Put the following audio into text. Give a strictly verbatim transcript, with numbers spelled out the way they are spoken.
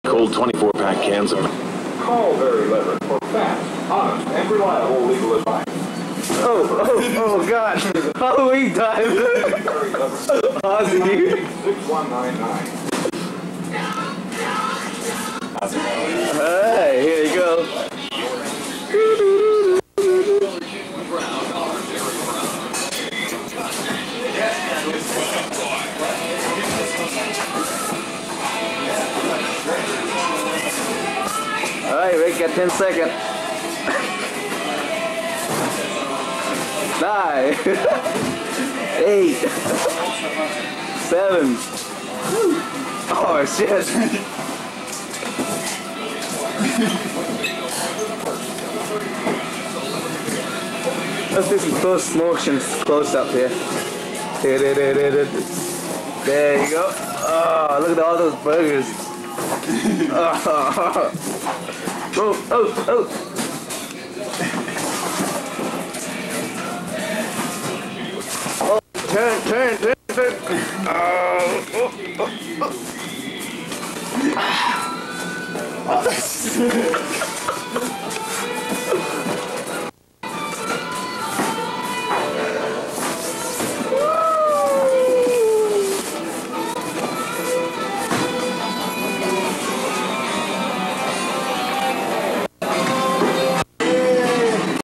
cold twenty-four pack cans of... Call Barry Leverett for fast, honest, and reliable legal advice. Oh, oh, oh, God. Halloween time. Ozzy. six one nine nine. Alright, here you go. Alright, Rick, got ten seconds. Nine. Eight. Seven. Oh, shit. Let's do some close motions close up here. There you go. Oh, look at all those burgers. Oh, oh, oh, oh. Oh, turn, turn, turn, turn. Oh, oh, oh, oh.